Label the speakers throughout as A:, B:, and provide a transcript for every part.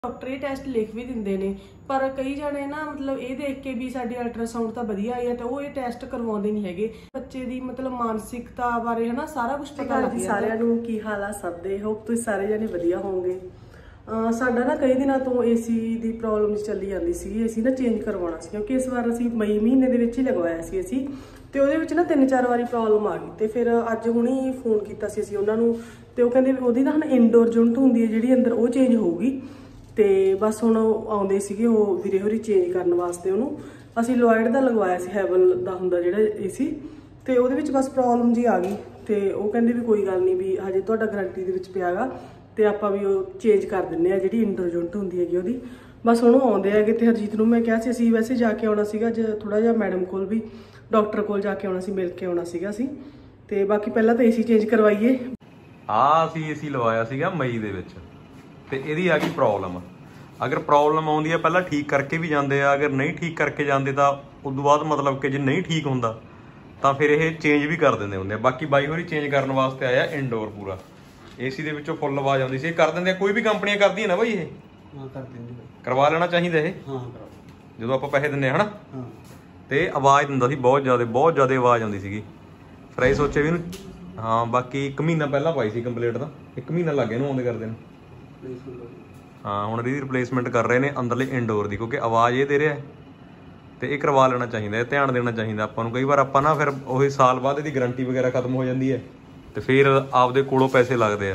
A: Doctor ਇਹ test ਲਿਖ ਵੀ ਦਿੰਦੇ ਨੇ, ਪਰ ਕਈ ਜਣੇ ਨਾ ਮਤਲਬ ਇਹ ਦੇਖ ਕੇ ਵੀ ਸਾਡੀ ਅਲਟਰਾਸਾਊਂਡ ਤਾਂ ਵਧੀਆ ਆਈ ਹੈ ਤੇ ਉਹ ਇਹ ਟੈਸਟ ਕਰਵਾਉਂਦੇ ਨਹੀਂ ਹੈਗੇ। ਬੱਚੇ ਦੀ ਮਤਲਬ ਮਾਨਸਿਕਤਾ ਬਾਰੇ ਹਨਾ ਸਾਰਾ ਕੁਝ ਪਤਾ ਲੱਗ ਜਾਂਦਾ। ਸਾਰਿਆਂ ਨੂੰ ਕੀ ਹਾਲ ਆ ਸਭ ਦੇ, ਹੋਪ ਤੁਸੀਂ ਸਾਰੇ ਜਣੇ ਵਧੀਆ ਹੋਵੋਗੇ। ਸਾਡਾ ਨਾ ਕਈ ਦਿਨਾਂ ਤੋਂ ਏਸੀ ਦੀ ਪ੍ਰੋਬਲਮ ਚੱਲੀ ਜਾਂਦੀ ਸੀ। ਏਸੀ ਨਾ ਚੇਂਜ ਕਰਵਾਉਣਾ ਸੀ ਕਿਉਂਕਿ ਇਸ ਵਾਰ ਅਸੀਂ ਮਈ ਮਹੀਨੇ ਦੇ ਵਿੱਚ ਹੀ ਲਗਵਾਇਆ ਸੀ ਏਸੀ, ਤੇ ਉਹਦੇ ਵਿੱਚ ਨਾ 3-4 ਵਾਰੀ ਪ੍ਰੋਬਲਮ ਆ ਗਈ। ਤੇ ਫਿਰ ਅੱਜ ਹੁਣੀ ਫੋਨ ਕੀਤਾ ਸੀ ਅਸੀਂ ਉਹਨਾਂ ਨੂੰ, ਤੇ ਉਹ ਕਹਿੰਦੇ ਵੀ ਉਹਦੀ ਨਾ ਹੁਣ ਇਨਡੋਰ ਯੂਨਿਟ ਹੁੰਦੀ ਹੈ ਜਿਹੜੀ ਅੰਦਰ, ਉਹ ਚੇਂਜ ਹੋਊਗੀ। ਤੇ ਬਸ ਹੁਣ ਆਉਂਦੇ ਸੀਗੇ ਉਹ ਵੀਰੇ ਹੋਰੀ ਚੇਂਜ ਕਰਨ ਵਾਸਤੇ ਉਹਨੂੰ। ਅਸੀਂ ਲੋਇਡ ਦਾ ਲਗਵਾਇਆ ਸੀ, ਹੈਵਲ ਦਾ ਹੁੰਦਾ ਜਿਹੜਾ ਏਸੀ, ਤੇ ਉਹਦੇ ਵਿੱਚ ਬਸ ਪ੍ਰੋਬਲਮ ਜੀ ਆ ਗਈ। ਤੇ ਉਹ ਕਹਿੰਦੇ ਵੀ ਕੋਈ ਗੱਲ ਨਹੀਂ, ਵੀ ਹਜੇ ਤੁਹਾਡਾ ਗਾਰੰਟੀ ਦੇ ਵਿੱਚ ਪਿਆਗਾ, ਤੇ ਆਪਾਂ ਵੀ ਉਹ ਚੇਂਜ ਕਰ ਦਿੰਦੇ ਆ ਜਿਹੜੀ ਇੰਡੋਰ ਯੂਨਿਟ ਹੁੰਦੀ ਹੈਗੀ ਉਹਦੀ। ਬਸ ਹੁਣ ਉਹ ਆਉਂਦੇ ਹੈਗੇ। ਤੇ ਹਰਜੀਤ ਨੂੰ ਮੈਂ ਕਿਹਾ ਸੀ ਅਸੀਂ ਵੈਸੇ ਜਾ ਕੇ ਆਉਣਾ ਸੀਗਾ ਅੱਜ, ਥੋੜਾ ਜਿਹਾ ਮੈਡਮ ਕੋਲ ਵੀ, ਡਾਕਟਰ ਕੋਲ ਜਾ ਕੇ ਆਉਣਾ ਸੀ, ਮਿਲ ਕੇ ਆਉਣਾ ਸੀਗਾ ਅਸੀਂ। ਤੇ ਬਾਕੀ ਪਹਿਲਾਂ ਤਾਂ ਏਸੀ ਚੇਂਜ ਕਰਵਾਈਏ।
B: ਅਸੀਂ ਏਸੀ ਲਵਾਇਆ ਸੀਗਾ ਮਈ ਦੇ ਵਿੱਚ, ਤੇ ਇਹਦੀ ਆ ਗਈ ਪ੍ਰੋਬਲਮ। ਅਗਰ ਪ੍ਰੋਬਲਮ ਆਉਂਦੀ ਹੈ ਪਹਿਲਾਂ ਠੀਕ ਕਰਕੇ ਵੀ ਜਾਂਦੇ ਆ, ਅਗਰ ਨਹੀਂ ਠੀਕ ਕਰਕੇ ਜਾਂਦੇ ਤਾਂ ਉਦੋਂ ਬਾਅਦ ਮਤਲਬ ਕਿ ਜੇ ਨਹੀਂ ਠੀਕ ਹੁੰਦਾ ਤਾਂ ਫਿਰ ਇਹ ਚੇਂਜ ਵੀ ਕਰ ਦਿੰਦੇ ਹੁੰਦੇ ਆ। ਬਾਕੀ ਬਾਈ ਹੋਰੀ ਚੇਂਜ ਕਰਨ ਵਾਸਤੇ ਆਇਆ ਇੰਡੋਰ ਪੂਰਾ। ਏਸੀ ਦੇ ਵਿੱਚੋਂ ਫੁੱਲ ਆਵਾਜ਼ ਆਉਂਦੀ ਸੀ, ਇਹ ਕਰ ਦਿੰਦੇ ਆ। ਕੋਈ ਵੀ ਕੰਪਨੀਆਂ ਕਰਦੀਆਂ ਨਾ ਬਾਈ, ਇਹ
C: ਕਰ ਦਿੰਦੇ,
B: ਕਰਵਾ ਲੈਣਾ ਚਾਹੀਦਾ ਇਹ ਜਦੋਂ ਆਪਾਂ ਪੈਸੇ ਦਿੰਦੇ ਆ ਹਨਾ। ਤੇ ਆਵਾਜ਼ ਦਿੰਦਾ ਸੀ ਬਹੁਤ ਜ਼ਿਆਦਾ ਆਵਾਜ਼ ਆਉਂਦੀ ਸੀਗੀ। ਫਿਰ ਇਹ ਸੋਚਿਆ ਵੀ ਇਹਨੂੰ ਬਾਕੀ 1 ਮਹੀਨਾ ਪਹਿਲਾਂ ਪਾਈ ਸੀ ਕੰਪਲੀਟ ਦਾ, 1 ਮਹੀਨਾ ਲੱਗ ਗਿਆ ਇਹਨੂੰ ਆਉਂਦੇ ਕਰਦੇ ਨੂੰ। ਹੁਣ ਇਹਦੀ ਰਿਪਲੇਸਮੈਂਟ ਕਰ ਰਹੇ ਨੇ ਅੰਦਰਲੇ ਇੰਡੋਰ ਦੀ, ਕਿਉਂਕਿ ਆਵਾਜ਼ ਇਹ ਦੇ ਰਿਹਾ ਤੇ ਇਹ ਕਰਵਾ ਲੈਣਾ ਚਾਹੀਦਾ, ਇਹ ਧਿਆਨ ਦੇਣਾ ਚਾਹੀਦਾ ਆਪਾਂ ਨੂੰ। ਕਈ ਵਾਰ ਆਪਾਂ ਨਾ ਫਿਰ ਉਹੀ ਸਾਲ ਬਾਅਦ ਇਹਦੀ ਗਾਰੰਟੀ ਵਗੈਰਾ ਖਤਮ ਹੋ ਜਾਂਦੀ ਹੈ ਤੇ ਫਿਰ ਆਪਦੇ ਕੋਲੋਂ ਪੈਸੇ ਲੱਗਦੇ ਆ।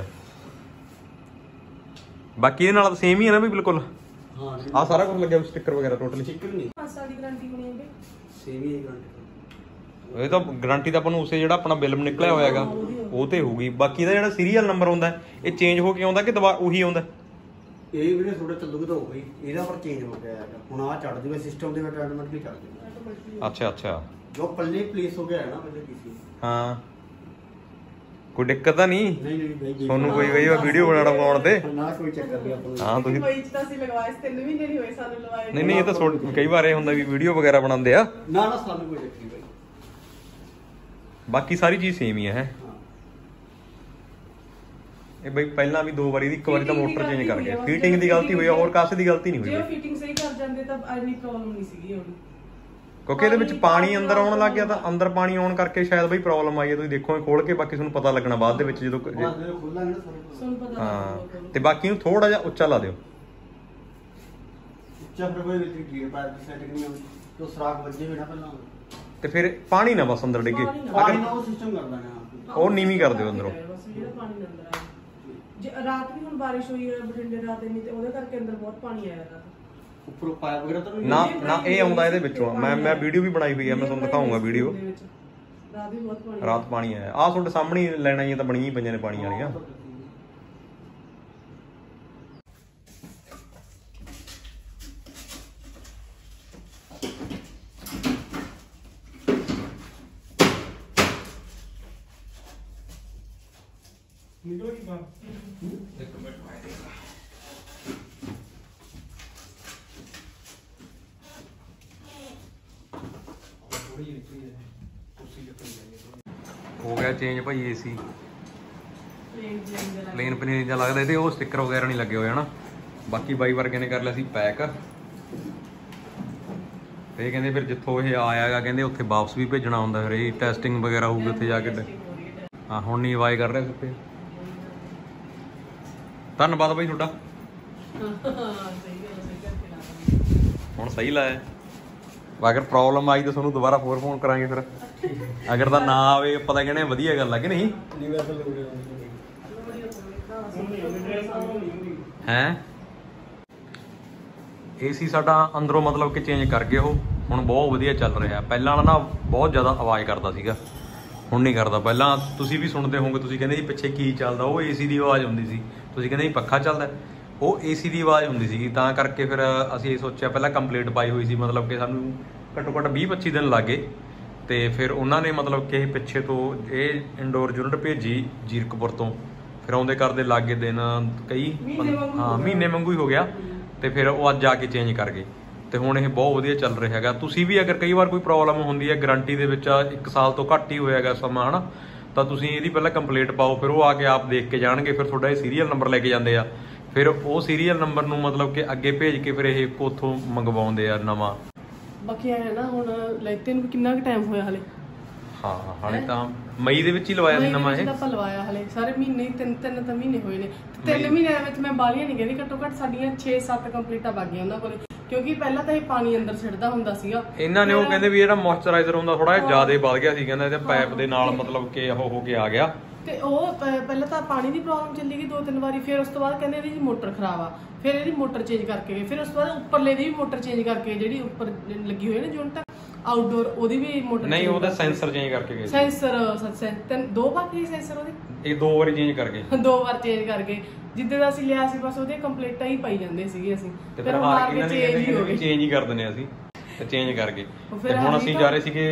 B: ਬਾਕੀ ਇਹਦੇ ਨਾਲ ਸੇਮ ਹੀ ਹੈ ਨਾ ਵੀ ਬਿਲਕੁਲ। ਆ ਸਾਰਾ ਕੁਝ ਲੱਗਿਆ ਸਟicker ਵਗੈਰਾ ਟੋਟਲੀ। ਇਹ ਤਾਂ ਗਾਰੰਟੀ ਤਾਂ ਆਪਾਂ ਨੂੰ ਉਸੇ ਜਿਹੜਾ ਆਪਣਾ ਬਿੱਲ ਨਿਕਲਿਆ ਹੋਇਆ ਹੈਗਾ ਉਹ ਤੇ ਹੋਊਗੀ। ਬਾਕੀ ਇਹਦਾ ਜਿਹੜਾ ਸੀਰੀਅਲ ਨੰਬਰ ਹੁੰਦਾ ਇਹ ਚੇਂਜ ਹੋ ਕੇ ਆਉਂਦਾ ਕਿ ਉਹੀ ਆਉਂਦਾ?
C: ਇਹ ਵੀਰੇ ਥੋੜਾ ਚੱਲੂਗਾ ਤਾਂ ਹੋਊਗਾ, ਇਹਦਾ ਪਰ ਚੇਂਜ ਹੋ ਗਿਆ ਹੈਗਾ। ਹੁਣ ਆ ਚੜ ਜੂਗਾ ਸਿਸਟਮ ਦੇ ਵਿੱਚ, ਆਟੋਮੈਟਿਕਲੀ ਚੜ ਜੂਗਾ।
B: ਅੱਛਾ
C: ਜੋ ਪੱਲੇ ਪਲੇਸ ਹੋ ਗਿਆ ਹੈ ਨਾ ਪਹਿਲੇ ਪੀਸੀ।
B: ਕੋਈ ਦਿੱਕਤ ਤਾਂ ਨਹੀਂ?
C: ਨਹੀਂ
B: ਤੁਹਾਨੂੰ ਕੋਈ ਵੀਡੀਓ ਬਣਾਉਣ ਤੇ
C: ਨਾ ਕੋਈ ਚੱਕਰ ਨਹੀਂ ਆਪਾਂ
A: ਨੂੰ। ਤੁਸੀਂ ਮਈ ਚ ਤਾਂ ਅਸੀਂ ਲਗਵਾਏ 3 ਮਹੀਨੇ ਨਹੀਂ ਹੋਏ ਸਾਨੂੰ ਲਵਾਏ।
B: ਨਹੀਂ ਇਹ ਤਾਂ ਕਈ ਵਾਰ ਇਹ ਹੁੰਦਾ ਵੀ ਵੀਡੀਓ ਵਗੈਰਾ ਬਣਾਉਂਦੇ ਆ।
C: ਨਾ ਸਾਨੂੰ ਕੋਈ ਚੱਕਰ ਨਹੀਂ ਬਾਈ,
B: ਬਾਕੀ ਸਾਰੀ ਚੀਜ਼ ਸੇਮ ਹੀ ਹੈ। ਇਹ ਬਈ ਪਹਿਲਾਂ ਵੀ 2 ਵਾਰੀ ਦੀ, 1 ਵਾਰੀ ਤਾਂ ਮੋਟਰ ਚੇਂਜ ਕਰ ਗਿਆ। ਫਿਟਿੰਗ ਦੀ ਗਲਤੀ ਹੋਈ ਆ, ਹੋਰ ਕਾਸੇ ਦੀ ਗਲਤੀ ਨਹੀਂ ਹੋਈ।
A: ਜੇ ਫਿਟਿੰਗ ਸਹੀ ਕਰ ਜਾਂਦੇ ਤਾਂ ਇੰਨੀ ਪ੍ਰੋਬਲਮ ਨਹੀਂ ਸੀਗੀ ਹੁਣ,
B: ਕਿਉਂਕਿ ਇਹਦੇ ਵਿੱਚ ਪਾਣੀ ਅੰਦਰ ਆਉਣ ਲੱਗ ਗਿਆ। ਤਾਂ ਅੰਦਰ ਪਾਣੀ ਆਉਣ ਕਰਕੇ ਸ਼ਾਇਦ ਬਈ ਪ੍ਰੋਬਲਮ ਆਈ ਹੈ। ਤੁਸੀਂ ਦੇਖੋ ਖੋਲ ਕੇ, ਬਾਕੀ ਤੁਹਾਨੂੰ ਪਤਾ ਲੱਗਣਾ ਬਾਅਦ ਦੇ ਵਿੱਚ ਜਦੋਂ ਤੇ ਬਾਕੀ ਨੂੰ ਥੋੜਾ ਜਿਹਾ ਉੱਚਾ ਲਾ ਦਿਓ।
C: ਉੱਚਾ ਫਿਰ ਕੋਈ ਗੀਰ ਪਾਇਪ ਦੀ ਸੈਟਿੰਗ ਨਹੀਂ ਆਉਂਦੀ, ਤੋਂ ਸਰਾਖ ਵੱਜੇ ਵੀ ਨਾ ਪਹਿਲਾਂ, ਤੇ
B: ਫਿਰ ਪਾਣੀ ਨਾ ਬਸ ਅੰਦਰ ਡਿੱਗੇ।
C: ਪਾਣੀ ਨਾਲ ਉਹ ਸਿਸਟਮ ਕਰ ਦਾਂਗੇ,
B: ਉਹ ਨੀਵੀਂ ਕਰ ਦਿਓ ਅੰਦਰੋਂ।
A: ਜੇ ਰਾਤ ਵੀ ਹੁਣ ਬਾਰਿਸ਼ ਹੋਈ ਹੈ ਬਠਿੰਡੇ ਰਾਤ ਇੰਨੀ, ਤੇ ਉਹਦੇ ਕਰਕੇ ਅੰਦਰ ਬਹੁਤ ਪਾਣੀ ਆਇਆ ਰਾਤ।
C: ਉੱਪਰੋਂ ਪਾਇਪ ਵਗੈਰਾ ਤਾਂ
B: ਨਾ ਇਹ ਆਉਂਦਾ ਇਹਦੇ ਵਿੱਚੋਂ। ਮੈਂ ਵੀਡੀਓ ਵੀ ਬਣਾਈ ਹੋਈ ਹੈ, ਮੈਂ ਤੁਹਾਨੂੰ ਦਿਖਾਉਂਗਾ ਵੀਡੀਓ। ਰਾਤ ਪਾਣੀ ਆਇਆ। ਆਹ ਤੁਹਾਡੇ ਸਾਹਮਣੇ ਲੈਣਾ ਹੀ ਤਾਂ ਬਣੀਆਂ ਹੀ ਪਈਆਂ ਨੇ ਪਾਣੀ ਵਾਲੀਆਂ। ਹੋ ਗਿਆ ਚੇਂਜ ਭਾਈ ਏਸੀ। ਪਲੇਨ ਜਿਹਾ ਲੱਗਦਾ ਇਹਦੇ, ਉਹ ਸਟicker ਵਗੈਰਾ ਨਹੀਂ ਲੱਗੇ ਹੋਏ ਹਨਾ। ਬਾਕੀ ਬਾਈ ਵਰਗੇ ਨੇ ਕਰ ਲਿਆ ਸੀ ਪੈਕ। ਤੇ ਕਹਿੰਦੇ ਫਿਰ ਜਿੱਥੋਂ ਇਹ ਆਇਆਗਾ ਕਹਿੰਦੇ ਉੱਥੇ ਵਾਪਸ ਵੀ ਭੇਜਣਾ ਹੁੰਦਾ, ਫਿਰ ਇਹ ਟੈਸਟਿੰਗ ਵਗੈਰਾ ਹੋਊਗੀ ਉੱਥੇ ਜਾ ਕੇ। ਹੁਣ ਨਹੀਂ ਆਵਾਜ਼ ਕਰ ਰਿਹਾ ਉੱਤੇ। ਧੰਨਵਾਦ ਬਾਈ ਤੁਹਾਡਾ, ਹੁਣ ਸਹੀ ਲਾਇਆ। ਅਗਰ ਪ੍ਰੋਬਲਮ ਆਈ ਤਾਂ ਤੁਹਾਨੂੰ ਦੁਬਾਰਾ ਹੋਰ ਫੋਨ ਕਰਾਂਗੇ। ਫਿਰ ਅਗਰ ਤਾਂ ਨਾ ਆਵੇ ਆਪਾਂ ਤਾਂ ਕਹਿੰਦੇ ਵਧੀਆ ਗੱਲ ਆ ਕਿ ਨਹੀਂ ਹੈ। ਏਸੀ ਸਾਡਾ ਅੰਦਰੋਂ ਮਤਲਬ ਕਿ ਚੇਂਜ ਕਰ ਗਏ ਉਹ, ਹੁਣ ਬਹੁਤ ਵਧੀਆ ਚੱਲ ਰਿਹਾ। ਪਹਿਲਾਂ ਨਾ ਬਹੁਤ ਜ਼ਿਆਦਾ ਆਵਾਜ਼ ਕਰਦਾ ਸੀਗਾ, ਹੁਣ ਨਹੀਂ ਕਰਦਾ। ਪਹਿਲਾਂ ਤੁਸੀਂ ਵੀ ਸੁਣਦੇ ਹੋਵੋਗੇ, ਤੁਸੀਂ ਕਹਿੰਦੇ ਸੀ ਪਿੱਛੇ ਕੀ ਚੱਲਦਾ, ਉਹ ਏਸੀ ਦੀ ਆਵਾਜ਼ ਹੁੰਦੀ ਸੀ। ਤੁਸੀਂ ਕਹਿੰਦੇ ਸੀ ਪੱਖਾ ਚੱਲਦਾ, ਉਹ ਏਸੀ ਦੀ ਆਵਾਜ਼ ਹੁੰਦੀ ਸੀਗੀ। ਤਾਂ ਕਰਕੇ ਫਿਰ ਅਸੀਂ ਇਹ ਸੋਚਿਆ, ਪਹਿਲਾਂ ਕੰਪਲੀਟ ਪਾਈ ਹੋਈ ਸੀ, ਮਤਲਬ ਕਿ ਸਾਨੂੰ ਘੱਟੋ ਘੱਟ 20-25 ਦਿਨ ਲੱਗੇ। ਤੇ ਫਿਰ ਉਹਨਾਂ ਨੇ ਮਤਲਬ ਕਿ ਪਿੱਛੇ ਤੋਂ ਇਹ ਇੰਡੋਰ ਯੂਨਿਟ ਭੇਜੀ ਜੀਰਕਪੁਰ ਤੋਂ। ਫਿਰ ਆਉਂਦੇ ਕਰਦੇ ਲਾਗੇ ਦਿਨ ਕਈ ਮਹੀਨੇ ਵਾਂਗੂ ਹੀ ਹੋ ਗਿਆ। ਤੇ ਫਿਰ ਉਹ ਅੱਜ ਆ ਕੇ ਚੇਂਜ ਕਰ ਗਏ। ਤੇ ਹੁਣ ਇਹ ਬਹੁਤ ਵਧੀਆ ਚੱਲ ਰਿਹਾ ਹੈਗਾ। ਤੁਸੀਂ ਵੀ ਅਗਰ ਕਈ ਵਾਰ ਕੋਈ ਪ੍ਰੋਬਲਮ ਹੁੰਦੀ ਹੈ, ਗਾਰੰਟੀ ਦੇ ਵਿੱਚ 1 ਸਾਲ ਤੋਂ ਘੱਟ ਹੀ ਹੋਇਆ ਹੈਗਾ ਸਮਾਂ ਹਨਾ, ਤਾਂ ਤੁਸੀਂ ਇਹਦੀ ਪਹਿਲਾਂ ਕੰਪਲੀਟ ਪਾਓ। ਫਿਰ ਉਹ ਆ ਕੇ ਆਪ ਦੇਖ ਕੇ ਜਾਣਗੇ, ਫਿਰ ਤੁਹਾਡਾ ਇਹ ਸੀਰੀਅਲ ਨੰਬਰ ਲੈ ਕੇ ਜਾਂਦੇ ਆ। ਫਿਰ ਉਹ ਸੀਰੀਅਲ ਨੰਬਰ ਨੂੰ ਮਤਲਬ ਕਿ ਅੱਗੇ ਭੇਜ ਕੇ ਫਿਰ ਇਹ ਕੋਥੋਂ ਮੰਗਵਾਉਂਦੇ ਆ ਨਵਾਂ।
A: ਬਾਕੀ ਹੈ ਨਾ ਹੁਣ ਲੈਤੇ ਨੂੰ ਕਿੰਨਾ ਕੁ ਟਾਈਮ ਹੋਇਆ ਹਲੇ?
B: ਹਾਂ ਹਾਲੇ ਤਾਂ ਮਈ ਦੇ ਵਿੱਚ ਹੀ ਲਵਾਇਆ ਸੀ ਨਵਾਂ ਇਹ।
A: ਆਪਾਂ ਲਵਾਇਆ ਹਲੇ ਸਾਰੇ ਮਹੀਨੇ ਤਿੰਨ ਤਾਂ ਮਹੀਨੇ ਹੋਏ ਨੇ। 3 ਮਹੀਨਿਆਂ ਵਿੱਚ ਮੈਂ ਬਾਲੀਆਂ ਨਹੀਂ ਕਹਿੰਦੀ, ਘੱਟੋ ਘੱਟ ਸਾਡੀਆਂ 6-7 ਕੰਪਲੀਟਾਂ ਵਗ ਗਈਆਂ ਉਹਨਾਂ ਕੋਲੇ, ਕਿਉਂਕਿ ਪਹਿਲਾਂ ਤਾਂ ਇਹ ਪਾਣੀ ਅੰਦਰ ਛਿੜਦਾ ਹੁੰਦਾ ਸੀਗਾ।
B: ਇਹਨਾਂ ਨੇ ਉਹ ਕਹਿੰਦੇ ਵੀ ਜਿਹੜਾ ਮੋਇਸਚਰਾਈਜ਼ਰ ਹੁੰਦਾ ਥੋੜਾ ਜਿਹਾ ਜ਼ਿਆਦਾ ਵੱਧ ਗਿਆ ਸੀ, ਕਹਿੰਦਾ ਇਹਦੇ ਪਾਈਪ ਦੇ ਨਾਲ ਮਤਲਬ ਕਿ ਉਹ ਹੋ ਕੇ ਆ ਗਿਆ।
A: ਤੇ ਉਹ ਪਹਿਲਾਂ ਤਾਂ ਪਾਣੀ ਦੀ ਪ੍ਰੋਬਲਮ ਚੱਲੀ ਗਈ 2-3 ਵਾਰੀ, ਫਿਰ ਉਸ ਤੋਂ ਬਾਅਦ ਕਹਿੰਦੇ ਇਹਦੀ ਮੋਟਰ ਖਰਾਬ ਆ, ਫਿਰ ਇਹਦੀ ਮੋਟਰ ਚੇਂਜ ਕਰਕੇ ਗਏ, ਫਿਰ ਉਸ ਤੋਂ ਬਾਅਦ ਉੱਪਰਲੇ ਦੀ ਵੀ ਮੋਟਰ ਚੇਂਜ ਕਰਕੇ, ਜਿਹੜੀ ਉੱਪਰ ਲੱਗੀ ਹੋਈ ਹੈ ਨਾ ਯੂਨਿਟ ਆਊਟਡੋਰ, ਉਹਦੀ ਵੀ ਮੋਟਰ
B: ਨਹੀਂ ਉਹਦਾ ਸੈਂਸਰ ਚੇਂਜ ਕਰਕੇ ਗਏ।
A: ਸੈਂਸਰ 2 ਬਾਕੀ ਸੈਂਸਰ ਉਹਦੇ
B: ਇਹ 2 ਵਾਰੀ ਚੇਂਜ ਕਰ ਗਏ।
A: 2 ਵਾਰ ਚੇਂਜ ਕਰਕੇ ਜਿੱਦੇ ਦਾ ਅਸੀਂ ਲਿਆ ਸੀ ਬਸ ਉਹਦੇ ਕੰਪਲੀਟਾਂ ਹੀ ਪਾਈ ਜਾਂਦੇ ਸੀਗੇ ਅਸੀਂ,
B: ਤੇ ਫਿਰ ਹਾਰ ਕੇ ਚੇਂਜ ਹੀ ਕਰ ਦਿੰਦੇ ਅਸੀਂ, ਤੇ ਚੇਂਜ ਕਰਕੇ ਤੇ ਹੁਣ ਅਸੀਂ ਜਾ ਰਹੇ ਸੀਗੇ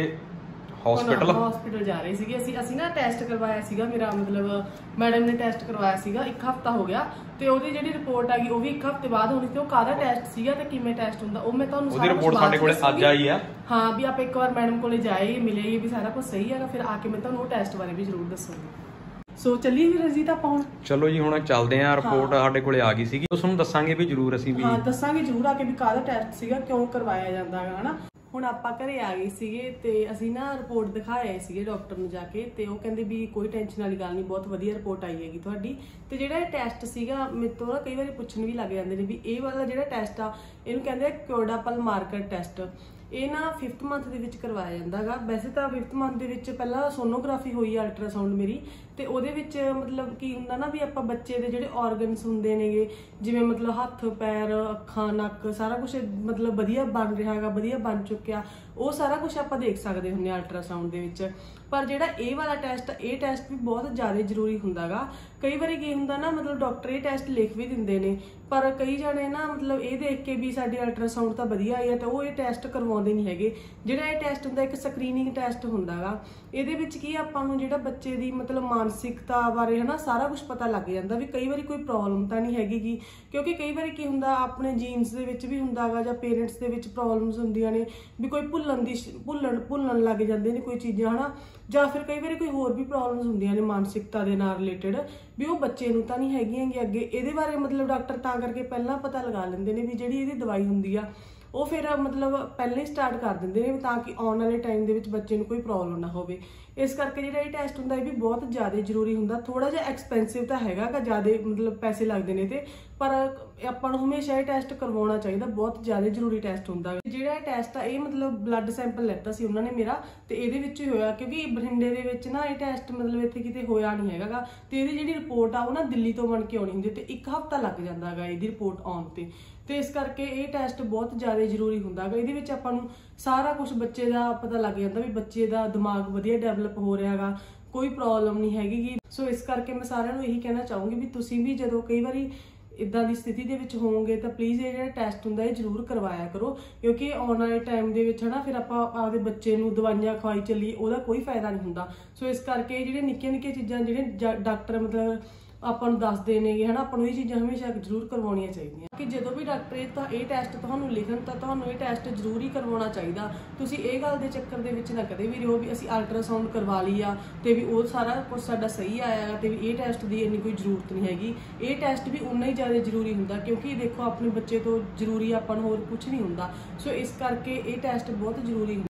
B: ਹਸਪੀਟਲ ਜਾ ਰਹੇ ਸੀਗੇ ਅਸੀਂ ਨਾ ਟੈਸਟ ਕਰਵਾਇਆ ਸੀਗਾ, ਮੇਰਾ ਮਤਲਬ ਮੈਡਮ ਨੇ ਟੈਸਟ ਕਰਵਾਇਆ ਸੀਗਾ, 1 ਹਫ਼ਤਾ ਹੋ ਗਿਆ, ਤੇ ਉਹਦੀ ਜਿਹੜੀ ਰਿਪੋਰਟ ਆ ਗਈ ਉਹ ਵੀ 1 ਹਫ਼ਤੇ ਬਾਅਦ ਹੋਣੀ ਤੇ ਉਹ ਕਾਹਦਾ ਟੈਸਟ ਸੀਗਾ ਤੇ ਕਿਵੇਂ ਟੈਸਟ ਹੁੰਦਾ ਉਹ ਮੈਂ ਤੁਹਾਨੂੰ ਉਹਦੀ ਰਿਪੋਰਟ ਸਾਡੇ ਕੋਲੇ ਅੱਜ ਆਈ ਆ।
A: ਹਾਂ ਵੀ ਆਪਾਂ ਇੱਕ ਵਾਰ ਮੈਡਮ ਕੋਲੇ ਜਾਏ ਮਿਲੇ ਵੀ ਸਾਰਾ ਕੁਝ ਸਹੀ ਹੈਗਾ, ਫਿਰ ਆ ਕੇ ਮੈਂ ਤੁਹਾਨੂੰ ਉਹ ਟੈਸਟ ਬਾਰੇ ਵੀ ਜ਼ਰੂਰ ਦੱਸੂਗੀ। ਸੋ ਚੱਲੀਏ ਫਿਰ ਰਜੀਤ ਆਪਾਂ ਹੁਣ
B: ਚਲੋ ਜੀ ਹੁਣ ਚੱਲਦੇ ਆਂ। ਰਿਪੋਰਟ ਸਾਡੇ ਕੋਲੇ ਆ ਗਈ ਸੀਗੀ, ਤੁਹਾਨੂੰ ਦੱਸਾਂਗੇ ਵੀ ਜ਼ਰੂਰ ਅਸੀਂ ਵੀ।
A: ਹਾਂ ਦੱਸਾਂਗੇ ਜ਼ਰੂਰ ਆ ਕੇ ਵੀ ਕਾਹਦਾ ਟੈਸਟ ਸੀਗਾ, ਕਿਉਂ ਕਰਵਾਇਆ ਜਾਂਦਾ ਹੈਗਾ ਹਨਾ। ਹੁਣ ਆਪਾਂ ਘਰੇ ਆ ਗਏ ਸੀਗੇ ਤੇ ਅਸੀਂ ਨਾ ਰਿਪੋਰਟ ਦਿਖਾਏ ਸੀਗੇ ਡਾਕਟਰ ਨੂੰ ਜਾ ਕੇ, ਤੇ ਉਹ ਕਹਿੰਦੇ ਵੀ ਕੋਈ ਟੈਨਸ਼ਨ ਵਾਲੀ ਗੱਲ ਨਹੀਂ, ਬਹੁਤ ਵਧੀਆ ਰਿਪੋਰਟ ਆਈ ਹੈਗੀ ਤੁਹਾਡੀ। ਤੇ ਜਿਹੜਾ ਇਹ ਟੈਸਟ ਸੀਗਾ ਮੇਰੇ ਤੋਂ ਨਾ ਕਈ ਵਾਰੀ ਪੁੱਛਣ ਵੀ ਲੱਗ ਜਾਂਦੇ ਨੇ ਵੀ ਇਹ ਵਾਲਾ ਜਿਹੜਾ ਟੈਸਟ ਆ ਇਹਨੂੰ ਕਹਿੰਦੇ ਆ ਕਿਊਡਾਪਲ ਮਾਰਕਰ ਟੈਸਟ। ਇਹ ਨਾ 5th ਮੰਥ ਦੇ ਵਿੱਚ ਕਰਵਾਇਆ ਜਾਂਦਾ ਹੈਗਾ। ਵੈਸੇ ਤਾਂ 5th ਮੰਥ ਦੇ ਵਿੱਚ ਪਹਿਲਾਂ ਸੋਨੋਗ੍ਰਾਫੀ ਹੋਈ ਅਲਟਰਾਸਾਊਂਡ ਮੇਰੀ, ਤੇ ਉਹਦੇ ਵਿੱਚ ਮਤਲਬ ਕੀ ਹੁੰਦਾ ਨਾ ਵੀ ਆਪਾਂ ਬੱਚੇ ਦੇ ਜਿਹੜੇ ਆਰਗਨਸ ਹੁੰਦੇ ਨੇਗੇ, ਜਿਵੇਂ ਮਤਲਬ ਹੱਥ ਪੈਰ ਅੱਖਾਂ ਨੱਕ ਸਾਰਾ ਕੁਝ ਮਤਲਬ ਵਧੀਆ ਬਣ ਰਿਹਾ ਹੈਗਾ, ਵਧੀਆ ਬਣ ਚੁੱਕਿਆ, ਉਹ ਸਾਰਾ ਕੁਝ ਆਪਾਂ ਦੇਖ ਸਕਦੇ ਹੁੰਦੇ ਆ ਅਲਟਰਾਸਾਊਂਡ ਦੇ ਵਿੱਚ। ਪਰ ਜਿਹੜਾ ਇਹ ਵਾਲਾ ਟੈਸਟ, ਇਹ ਟੈਸਟ ਵੀ ਬਹੁਤ ਜ਼ਿਆਦਾ ਜ਼ਰੂਰੀ ਹੁੰਦਾ ਗਾ। ਕਈ ਵਾਰੀ ਕੀ ਹੁੰਦਾ ਨਾ ਮਤਲਬ ਡਾਕਟਰ ਇਹ ਟੈਸਟ ਲਿਖ ਵੀ ਦਿੰਦੇ ਨੇ, ਪਰ ਕਈ ਜਾਣੇ ਨਾ ਮਤਲਬ ਇਹ ਦੇਖ ਕੇ ਵੀ ਸਾਡੀ ਅਲਟਰਾਸਾਊਂਡ ਤਾਂ ਵਧੀਆ ਆਈ ਹੈ ਤੇ ਉਹ ਇਹ ਟੈਸਟ ਕਰਵਾਉਂਦੇ ਨਹੀਂ ਹੈਗੇ। ਜਿਹੜਾ ਇਹ ਟੈਸਟ ਹੁੰਦਾ ਇੱਕ ਸਕਰੀਨਿੰਗ ਟੈਸਟ ਹੁੰਦਾ ਗਾ। ਇਹਦੇ ਵਿੱਚ ਕੀ ਆਪਾਂ ਨੂੰ ਜਿਹੜਾ ਬੱਚੇ ਦੀ ਮਤਲਬ ਮਾਨਸਿਕਤਾ ਬਾਰੇ ਹਨਾ ਸਾਰਾ ਕੁਝ ਪਤਾ ਲੱਗ ਜਾਂਦਾ ਵੀ ਕਈ ਵਾਰੀ ਕੋਈ ਪ੍ਰੋਬਲਮ ਤਾਂ ਨਹੀਂ ਹੈਗੀ, ਕਿਉਂਕਿ ਕਈ ਵਾਰੀ ਕੀ ਹੁੰਦਾ ਆਪਣੇ ਜੀਨਸ ਦੇ ਵਿੱਚ ਵੀ ਹੁੰਦਾ ਗਾ ਜਾਂ ਪੇਰੈਂਟਸ ਦੇ ਵਿੱਚ ਪ੍ਰੋਬਲਮਸ ਹੁੰਦੀਆਂ ਨੇ ਵੀ ਕੋਈ ਭੁੱਲਣ ਲੱਗ ਜਾਂਦੇ ਨੇ ਕੋਈ ਚੀਜ਼ਾਂ ਹਨਾ, ਜਾਂ ਫਿਰ ਕਈ ਵਾਰੀ ਕੋਈ ਹੋਰ ਵੀ ਪ੍ਰੋਬਲਮਸ ਹੁੰਦੀਆਂ ਨੇ ਮਾਨਸਿਕਤਾ ਦੇ ਨਾਲ ਰਿਲੇਟਡ ਵੀ ਉਹ ਬੱਚੇ ਨੂੰ ਤਾਂ ਨਹੀਂ ਹੈਗੀਆਂ ਅੱਗੇ। ਇਹਦੇ ਬਾਰੇ ਮਤਲਬ ਡਾਕਟਰ ਤਾਂ ਕਰਕੇ ਪਹਿਲਾਂ ਪਤਾ ਲਗਾ ਲੈਂਦੇ ਨੇ ਵੀ ਜਿਹੜੀ ਇਹਦੀ ਦਵਾਈ ਹੁੰਦੀ ਆ ਉਹ ਫਿਰ ਮਤਲਬ ਪਹਿਲਾਂ ਹੀ ਸਟਾਰਟ ਕਰ ਦਿੰਦੇ ਨੇ ਤਾਂ ਕਿ ਆਉਣ ਵਾਲੇ ਟਾਈਮ ਦੇ ਵਿੱਚ ਬੱਚੇ ਨੂੰ ਕੋਈ ਪ੍ਰੋਬਲਮ ਨਾ ਹੋਵੇ। ਇਸ ਕਰਕੇ ਜਿਹੜਾ ਇਹ ਟੈਸਟ ਹੁੰਦਾ ਇਹ ਵੀ ਬਹੁਤ ਜ਼ਿਆਦਾ ਜ਼ਰੂਰੀ ਹੁੰਦਾ। ਥੋੜਾ ਜਿਹਾ ਐਕਸਪੈਂਸਿਵ ਤਾਂ ਹੈਗਾ ਕਿ ਜ਼ਿਆਦਾ ਮਤਲਬ ਪੈਸੇ ਲੱਗਦੇ ਨੇ ਤੇ, ਪਰ ਆਪਾਂ ਨੂੰ ਹਮੇਸ਼ਾ ਇਹ ਟੈਸਟ ਕਰਵਾਉਣਾ ਚਾਹੀਦਾ, ਬਹੁਤ ਜ਼ਿਆਦਾ ਜ਼ਰੂਰੀ ਟੈਸਟ ਹੁੰਦਾ। ਜਿਹੜਾ ਇਹ ਟੈਸਟ ਆ ਇਹ ਮਤਲਬ ਬਲੱਡ ਸੈਂਪਲ ਲੈਤਾ ਸੀ ਉਹਨਾਂ ਨੇ ਮੇਰਾ, ਤੇ ਇਹਦੇ ਵਿੱਚ ਹੀ ਹੋਇਆ ਕਿਉਂਕਿ ਬਠਿੰਡੇ ਦੇ ਵਿੱਚ ਨਾ ਇਹ ਟੈਸਟ ਮਤਲਬ ਇੱਥੇ ਕਿਤੇ ਹੋਇਆ ਨਹੀਂ ਹੈਗਾ ਤੇ ਇਹਦੀ ਜਿਹੜੀ ਰਿਪੋਰਟ ਆ ਉਹ ਨਾ ਦਿੱਲੀ ਤੋਂ ਬਣ ਕੇ ਆਉਣੀ ਹੁੰਦੀ ਤੇ 1 ਹਫ਼ਤਾ ਲੱਗ ਜਾਂਦਾ ਹੈਗਾ ਇਹਦੀ ਰਿਪੋਰਟ ਆਉਣ ਤੇ ਇਸ ਕਰਕੇ ਇਹ ਟੈਸਟ ਬਹੁਤ ਜ਼ਿਆਦਾ ਜ਼ਰੂਰੀ ਹੁੰਦਾ ਹੈਗਾ। ਇਹਦੇ ਵਿੱਚ ਆਪਾਂ ਨੂੰ ਸਾਰਾ ਕੁਝ ਬੱਚੇ ਦਾ ਪਤਾ ਲੱਗ ਜਾਂਦਾ ਵੀ ਬੱਚੇ ਦਾ ਦਿਮਾਗ ਵਧੀਆ ਡਿਵੈਲਪ ਹੋ ਰਿਹਾ ਹੈਗਾ, ਕੋਈ ਪ੍ਰੋਬਲਮ ਨਹੀਂ ਹੈਗੀ। ਸੋ ਇਸ ਕਰਕੇ ਮੈਂ ਸਾਰਿਆਂ ਨੂੰ ਇਹੀ ਕਹਿਣਾ ਚਾਹੂੰਗੀ ਵੀ ਤੁਸੀਂ ਵੀ ਜਦੋਂ ਕਈ ਵਾਰੀ ਇਦਾਂ ਦੀ ਸਥਿਤੀ ਦੇ ਵਿੱਚ ਹੋਵੋਗੇ ਤਾਂ ਪਲੀਜ਼ ਇਹ ਜਿਹੜਾ ਟੈਸਟ ਹੁੰਦਾ ਇਹ ਜ਼ਰੂਰ ਕਰਵਾਇਆ ਕਰੋ, ਕਿਉਂਕਿ ਆਉਣ ਵਾਲੇ ਟਾਈਮ ਦੇ ਵਿੱਚ ਹਨਾ ਫਿਰ ਆਪਾਂ ਆਪਦੇ ਬੱਚੇ ਨੂੰ ਦਵਾਈਆਂ ਖਵਾਈ ਚੱਲੀਏ ਉਹਦਾ ਕੋਈ ਫਾਇਦਾ ਨਹੀਂ ਹੁੰਦਾ। ਸੋ ਇਸ ਕਰਕੇ ਜਿਹੜੇ ਨਿੱਕੀਆਂ ਚੀਜ਼ਾਂ ਜਿਹੜੇ ਡਾਕਟਰ ਮਤਲਬ ਆਪਾਂ ਨੂੰ ਦੱਸਦੇ ਨੇਗੇ ਹਨਾ, ਆਪਾਂ ਨੂੰ ਇਹ ਚੀਜ਼ਾਂ ਹਮੇਸ਼ਾ ਜ਼ਰੂਰ ਕਰਵਾਉਣੀਆਂ ਚਾਹੀਦੀਆਂ ਕਿ ਜਦੋਂ ਵੀ ਡਾਕਟਰ ਇਹ ਟੈਸਟ ਤੁਹਾਨੂੰ ਲਿਖਣ ਤਾਂ ਤੁਹਾਨੂੰ ਇਹ ਟੈਸਟ ਜ਼ਰੂਰ ਹੀ ਕਰਵਾਉਣਾ ਚਾਹੀਦਾ। ਤੁਸੀਂ ਇਹ ਗੱਲ ਦੇ ਚੱਕਰ ਦੇ ਵਿੱਚ ਨਾ ਕਦੇ ਵੀ ਰਹੋ ਵੀ ਅਸੀਂ ਅਲਟਰਾਸਾਊਂਡ ਕਰਵਾ ਲਈ ਆ ਤੇ ਵੀ ਉਹ ਸਾਰਾ ਕੁਝ ਸਾਡਾ ਸਹੀ ਆਇਆ ਤੇ ਵੀ ਇਹ ਟੈਸਟ ਦੀ ਇੰਨੀ ਕੋਈ ਜ਼ਰੂਰਤ ਨਹੀਂ ਹੈਗੀ। ਇਹ ਟੈਸਟ ਵੀ ਉਨਾ ਹੀ ਜ਼ਿਆਦਾ ਜ਼ਰੂਰੀ ਹੁੰਦਾ ਕਿਉਂਕਿ ਦੇਖੋ ਆਪਣੇ ਬੱਚੇ ਤੋਂ ਜ਼ਰੂਰੀ ਆਪਾਂ ਨੂੰ ਹੋਰ ਕੁਝ ਨਹੀਂ ਹੁੰਦਾ। ਸੋ ਇਸ ਕਰਕੇ ਇਹ ਟੈਸਟ ਬਹੁਤ ਜ਼ਰੂਰੀ ਹੁੰਦਾ।